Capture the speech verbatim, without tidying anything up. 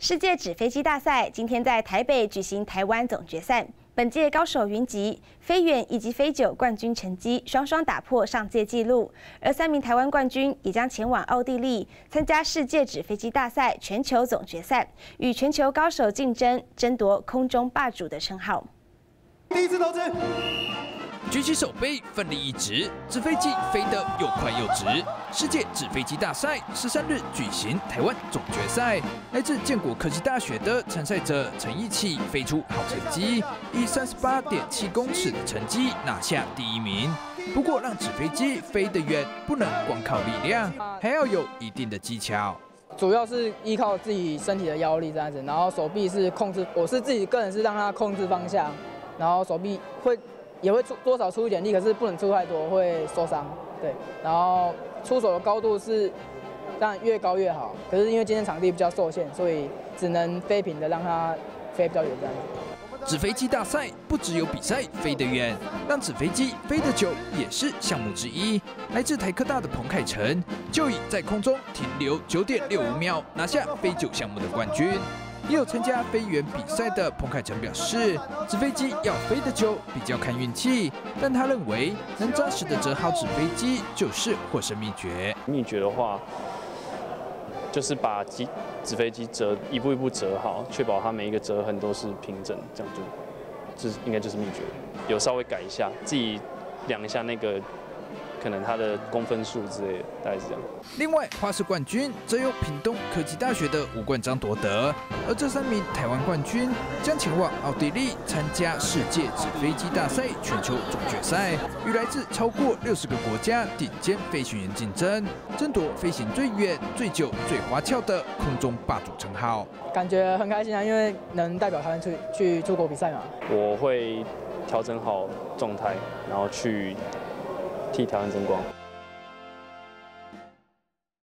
世界纸飞机大赛今天在台北举行台湾总决赛，本届高手云集，飞远以及飞九冠军成绩双双打破上届纪录，而三名台湾冠军也将前往奥地利参加世界纸飞机大赛全球总决赛，与全球高手竞争，争夺空中霸主的称号。 第一次投掷。 举起手背，奋力一直，纸飞机飞得又快又直。世界纸飞机大赛十三日举行台湾总决赛，来自建国科技大学的参赛者陈义启飞出好成绩，以三十八点七公尺的成绩拿下第一名。不过，让纸飞机飞得远，不能光靠力量，还要有一定的技巧。 主要是依靠自己身体的腰力这样子，然后手臂是控制，我是自己个人是让它控制方向，然后手臂会。 也会出多少出一点力，可是不能出太多，会受伤。对，然后出手的高度是当然越高越好，可是因为今天场地比较受限，所以只能飞平的让它飞比较远这样子。 纸飞机大赛不只有比赛飞得远，让纸飞机飞得久也是项目之一。来自台科大的彭凯成就以在空中停留九点六五秒拿下飞九项目的冠军。 也有参加飞远比赛的彭凯成表示，纸飞机要飞得久比较看运气，但他认为能扎实的折好纸飞机就是获胜秘诀。 秘诀的话，就是把机纸飞机折一步一步折好，确保它每一个折痕都是平整，这样就这应该就是秘诀。有稍微改一下，自己量一下那个。 可能它的公分数之类的，大概是这样。 另外，花式冠军则由屏东科技大学的吴冠章夺得，而这三名台湾冠军将前往奥地利参加世界纸飞机大赛全球总决赛，与来自超过六十个国家顶尖飞行员竞争，争夺飞行最远、最久、最花俏的空中霸主称号。 感觉很开心啊，因为能代表台湾去去出国比赛嘛。 我会调整好状态，然后去。 替台湾争光。